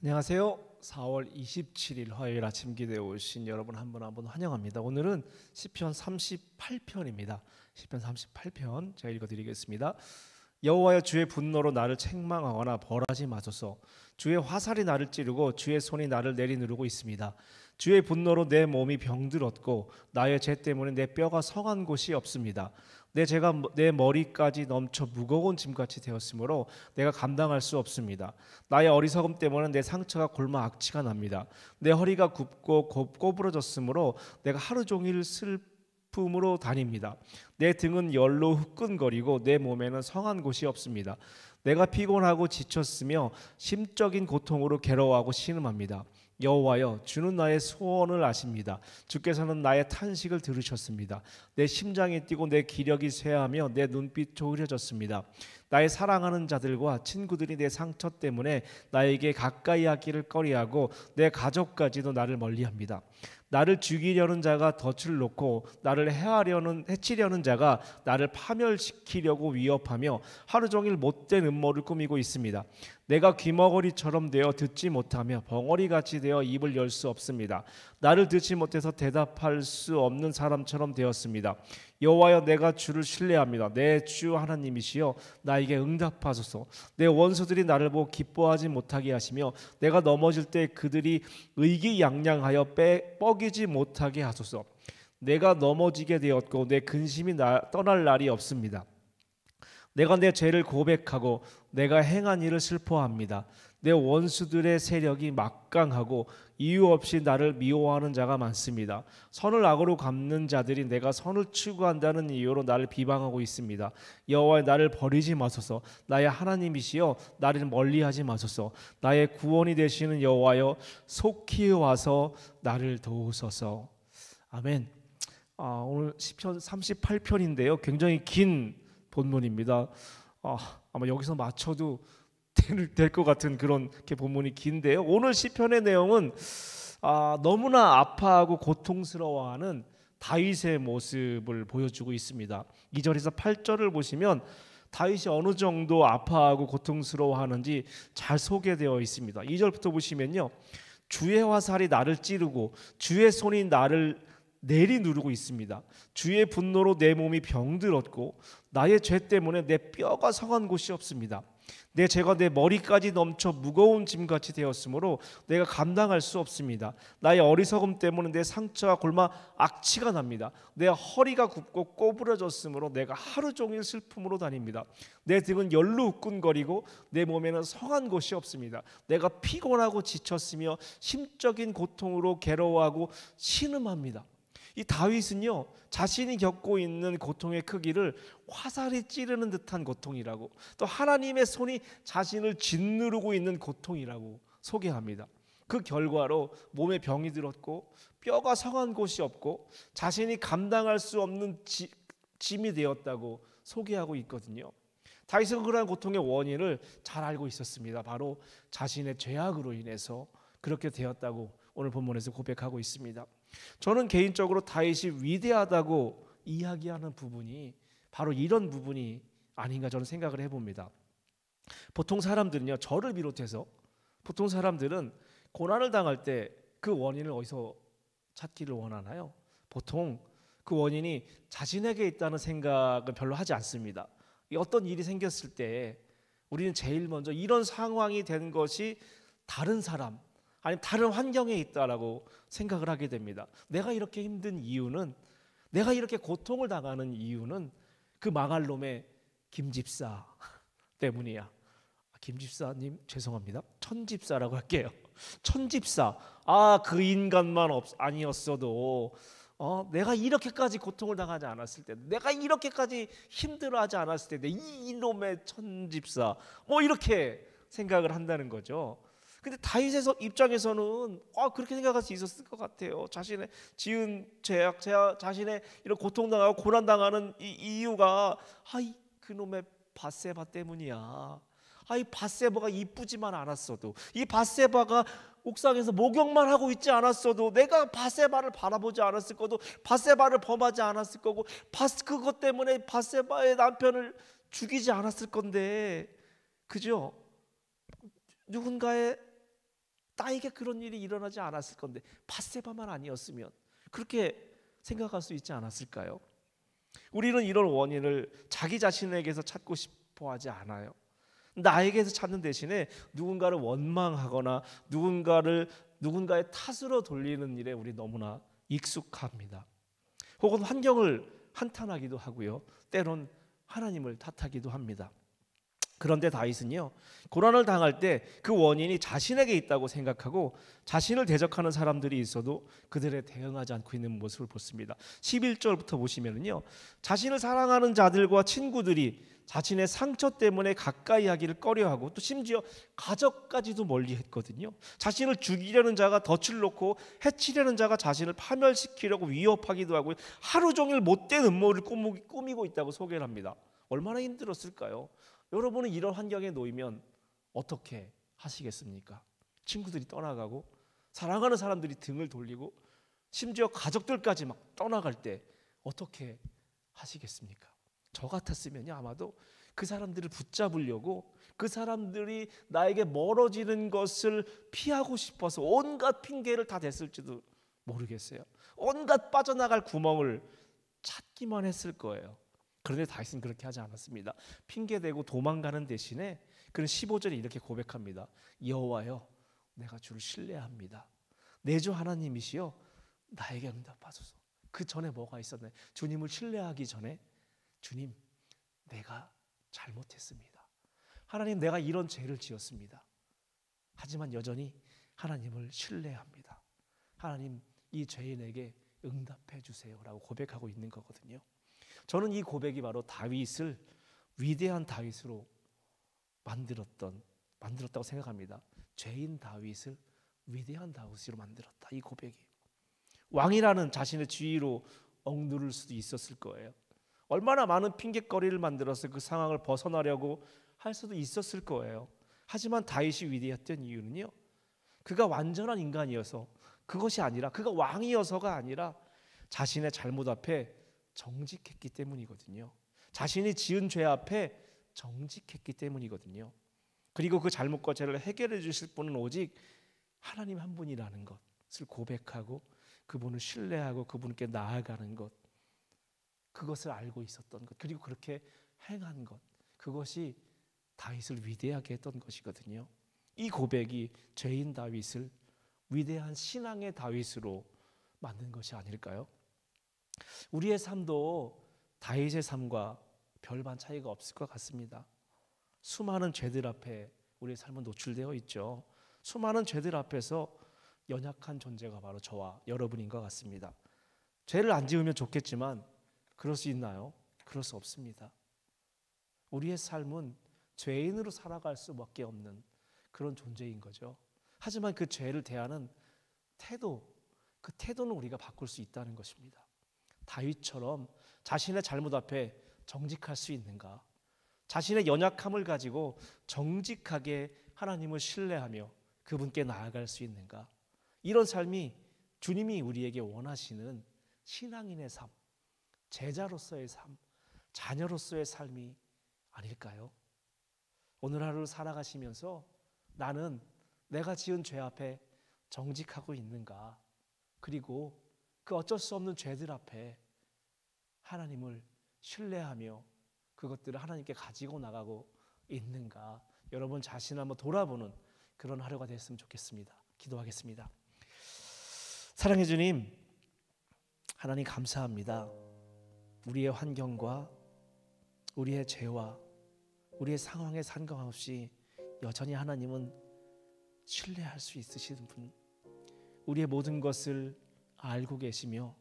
안녕하세요. 4월 27일 화요일 아침 기도에 오신 여러분 한 분 한 분 환영합니다. 오늘은 시편 38편입니다. 시편 38편 제가 읽어드리겠습니다. 여호와여, 주의 분노로 나를 책망하거나 벌하지 마소서. 주의 화살이 나를 찌르고 주의 손이 나를 내리누르고 있습니다. 주의 분노로 내 몸이 병들었고 나의 죄 때문에 내 뼈가 성한 곳이 없습니다. 내 머리까지 넘쳐 무거운 짐같이 되었으므로 내가 감당할 수 없습니다. 나의 어리석음 때문에 내 상처가 골마 악취가 납니다. 내 허리가 굽고 꼬부러졌으므로 내가 하루 종일 슬픔으로 다닙니다. 내 등은 열로 후끈거리고 내 몸에는 성한 곳이 없습니다. 내가 피곤하고 지쳤으며 심적인 고통으로 괴로워하고 신음합니다. 여호와여, 주는 나의 소원을 아십니다. 주께서는 나의 탄식을 들으셨습니다. 내 심장이 뛰고 내 기력이 쇠하며 내 눈빛도 흐려졌습니다. 나의 사랑하는 자들과 친구들이 내 상처 때문에 나에게 가까이 하기를 꺼리하고 내 가족까지도 나를 멀리합니다. 나를 죽이려는 자가 덫을 놓고 나를 해치려는 자가 나를 파멸시키려고 위협하며 하루 종일 못된 음모를 꾸미고 있습니다. 내가 귀머거리처럼 되어 듣지 못하며 벙어리같이 되어 입을 열 수 없습니다. 나를 듣지 못해서 대답할 수 없는 사람처럼 되었습니다. 여호와여, 내가 주를 신뢰합니다. 내 주 하나님이시여, 나에게 응답하소서. 내 원수들이 나를 보고 기뻐하지 못하게 하시며 내가 넘어질 때 그들이 의기양양하여 뻐기지 못하게 하소서. 내가 넘어지게 되었고 내 근심이 떠날 날이 없습니다. 내가 내 죄를 고백하고 내가 행한 일을 슬퍼합니다. 내 원수들의 세력이 막강하고 이유 없이 나를 미워하는 자가 많습니다. 선을 악으로 갚는 자들이 내가 선을 추구한다는 이유로 나를 비방하고 있습니다. 여호와, 나를 버리지 마소서. 나의 하나님이시여, 나를 멀리하지 마소서. 나의 구원이 되시는 여호와여, 속히 와서 나를 도우소서. 아멘. 오늘 시편 38편인데요. 굉장히 긴 본문입니다. 아마 여기서 맞춰도 될 것 같은 그런 본문이 긴데요. 오늘 시편의 내용은 너무나 아파하고 고통스러워하는 다윗의 모습을 보여주고 있습니다. 2절에서 8절을 보시면 다윗이 어느 정도 아파하고 고통스러워하는지 잘 소개되어 있습니다. 2절부터 보시면요, 주의 화살이 나를 찌르고 주의 손이 나를 내리누르고 있습니다. 주의 분노로 내 몸이 병들었고 나의 죄 때문에 내 뼈가 성한 곳이 없습니다. 내 죄가 내 머리까지 넘쳐 무거운 짐같이 되었으므로 내가 감당할 수 없습니다. 나의 어리석음 때문에 내 상처가 골마 악취가 납니다. 내 허리가 굽고 꼬부러졌으므로 내가 하루 종일 슬픔으로 다닙니다. 내 등은 열로 후끈거리고 내 몸에는 성한 곳이 없습니다. 내가 피곤하고 지쳤으며 심적인 고통으로 괴로워하고 신음합니다. 이 다윗은요, 자신이 겪고 있는 고통의 크기를 화살이 찌르는 듯한 고통이라고, 또 하나님의 손이 자신을 짓누르고 있는 고통이라고 소개합니다. 그 결과로 몸에 병이 들었고 뼈가 성한 곳이 없고 자신이 감당할 수 없는 짐이 되었다고 소개하고 있거든요. 다윗은 그러한 고통의 원인을 잘 알고 있었습니다. 바로 자신의 죄악으로 인해서 그렇게 되었다고 오늘 본문에서 고백하고 있습니다. 저는 개인적으로 다윗이 위대하다고 이야기하는 부분이 바로 이런 부분이 아닌가 저는 생각을 해봅니다. 보통 사람들은요, 저를 비롯해서 보통 사람들은 고난을 당할 때 그 원인을 어디서 찾기를 원하나요? 보통 그 원인이 자신에게 있다는 생각을 별로 하지 않습니다. 어떤 일이 생겼을 때 우리는 제일 먼저 이런 상황이 된 것이 다른 사람 아니면 다른 환경에 있다라고 생각을 하게 됩니다. 내가 이렇게 힘든 이유는, 내가 이렇게 고통을 당하는 이유는 그 망할 놈의 김집사 때문이야. 김집사님 죄송합니다. 천집사라고 할게요. 천집사. 그 인간만 아니었어도 내가 이렇게까지 고통을 당하지 않았을 때, 내가 이렇게까지 힘들어하지 않았을 때, 이놈의 천집사, 이렇게 생각을 한다는 거죠. 근데 다윗의 입장에서는 그렇게 생각할 수 있었을 것 같아요. 자신의 지은 죄악, 자신의 이런 고통당하고 고난당하는 이유가 그놈의 밧세바 때문이야. 이 밧세바가 이쁘지만 않았어도, 이 밧세바가 옥상에서 목욕만 하고 있지 않았어도, 내가 밧세바를 바라보지 않았을 거고, 밧세바를 범하지 않았을 거고, 그것 때문에 밧세바의 남편을 죽이지 않았을 건데, 그죠? 누군가의 나에게 그런 일이 일어나지 않았을 건데 밧세바만 아니었으면, 그렇게 생각할 수 있지 않았을까요? 우리는 이런 원인을 자기 자신에게서 찾고 싶어 하지 않아요. 나에게서 찾는 대신에 누군가를 원망하거나 누군가의 탓으로 돌리는 일에 우리 너무나 익숙합니다. 혹은 환경을 한탄하기도 하고요, 때론 하나님을 탓하기도 합니다. 그런데 다윗은요, 고난을 당할 때 그 원인이 자신에게 있다고 생각하고 자신을 대적하는 사람들이 있어도 그들에 대응하지 않고 있는 모습을 보습니다. 11절부터 보시면은요, 자신을 사랑하는 자들과 친구들이 자신의 상처 때문에 가까이 하기를 꺼려하고 또 심지어 가족까지도 멀리했거든요. 자신을 죽이려는 자가 덫을 놓고 해치려는 자가 자신을 파멸시키려고 위협하기도 하고 하루 종일 못된 음모를 꾸미고 있다고 소개를 합니다. 얼마나 힘들었을까요? 여러분은 이런 환경에 놓이면 어떻게 하시겠습니까? 친구들이 떠나가고 사랑하는 사람들이 등을 돌리고 심지어 가족들까지 막 떠나갈 때 어떻게 하시겠습니까? 저 같았으면요, 아마도 그 사람들을 붙잡으려고 그 사람들이 나에게 멀어지는 것을 피하고 싶어서 온갖 핑계를 다 댔을지도 모르겠어요. 온갖 빠져나갈 구멍을 찾기만 했을 거예요. 그런데 다윗은 그렇게 하지 않았습니다. 핑계대고 도망가는 대신에 그는 15절에 이렇게 고백합니다. 여호와여, 내가 주를 신뢰합니다. 내 주 하나님이시여, 나에게 응답하소서. 그 전에 뭐가 있었나요? 주님을 신뢰하기 전에, 주님, 내가 잘못했습니다. 하나님, 내가 이런 죄를 지었습니다. 하지만 여전히 하나님을 신뢰합니다. 하나님, 이 죄인에게 응답해 주세요 라고 고백하고 있는 거거든요. 저는 이 고백이 바로 다윗을 위대한 다윗으로 만들었다고 생각합니다. 죄인 다윗을 위대한 다윗으로 만들었다. 이 고백이 왕이라는 자신의 지위로 억누를 수도 있었을 거예요. 얼마나 많은 핑계거리를 만들어서 그 상황을 벗어나려고 할 수도 있었을 거예요. 하지만 다윗이 위대했던 이유는요, 그가 완전한 인간이어서 그것이 아니라, 그가 왕이어서가 아니라 자신의 잘못 앞에 정직했기 때문이거든요. 자신이 지은 죄 앞에 정직했기 때문이거든요. 그리고 그 잘못과 죄를 해결해 주실 분은 오직 하나님 한 분이라는 것을 고백하고 그분을 신뢰하고 그분께 나아가는 것, 그것을 알고 있었던 것, 그리고 그렇게 행한 것, 그것이 다윗을 위대하게 했던 것이거든요. 이 고백이 죄인 다윗을 위대한 신앙의 다윗으로 만든 것이 아닐까요? 우리의 삶도 다윗의 삶과 별반 차이가 없을 것 같습니다. 수많은 죄들 앞에 우리의 삶은 노출되어 있죠. 수많은 죄들 앞에서 연약한 존재가 바로 저와 여러분인 것 같습니다. 죄를 안 지으면 좋겠지만 그럴 수 있나요? 그럴 수 없습니다. 우리의 삶은 죄인으로 살아갈 수밖에 없는 그런 존재인 거죠. 하지만 그 죄를 대하는 태도, 그 태도는 우리가 바꿀 수 있다는 것입니다. 다윗처럼 자신의 잘못 앞에 정직할 수 있는가? 자신의 연약함을 가지고 정직하게 하나님을 신뢰하며 그분께 나아갈 수 있는가? 이런 삶이 주님이 우리에게 원하시는 신앙인의 삶, 제자로서의 삶, 자녀로서의 삶이 아닐까요? 오늘 하루를 살아가시면서 나는 내가 지은 죄 앞에 정직하고 있는가? 그리고 그 어쩔 수 없는 죄들 앞에 하나님을 신뢰하며 그것들을 하나님께 가지고 나가고 있는가? 여러분 자신을 한번 돌아보는 그런 하루가 됐으면 좋겠습니다. 기도하겠습니다. 사랑해 주님, 하나님 감사합니다. 우리의 환경과 우리의 죄와 우리의 상황에 상관없이 여전히 하나님은 신뢰할 수 있으신 분, 우리의 모든 것을 알고 계시며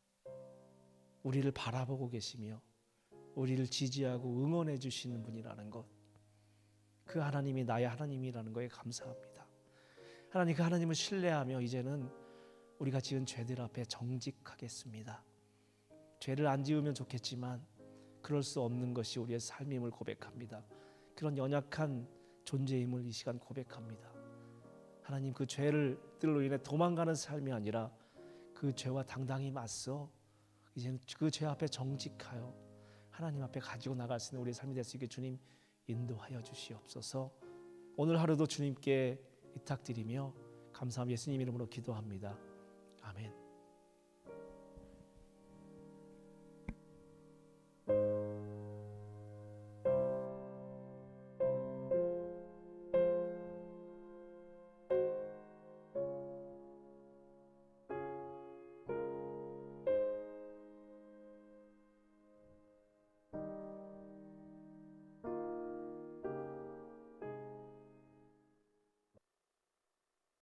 우리를 바라보고 계시며 우리를 지지하고 응원해 주시는 분이라는 것, 그 하나님이 나의 하나님이라는 것에 감사합니다. 하나님, 그 하나님을 신뢰하며 이제는 우리가 지은 죄들 앞에 정직하겠습니다. 죄를 안 지으면 좋겠지만 그럴 수 없는 것이 우리의 삶임을 고백합니다. 그런 연약한 존재임을 이 시간 고백합니다. 하나님, 그 죄들로 인해 도망가는 삶이 아니라 그 죄와 당당히 맞서 이제는 그 죄 앞에 정직하여 하나님 앞에 가지고 나갈 수 있는 우리의 삶이 될 수 있게 주님 인도하여 주시옵소서. 오늘 하루도 주님께 위탁드리며 감사함 예수님 이름으로 기도합니다. 아멘.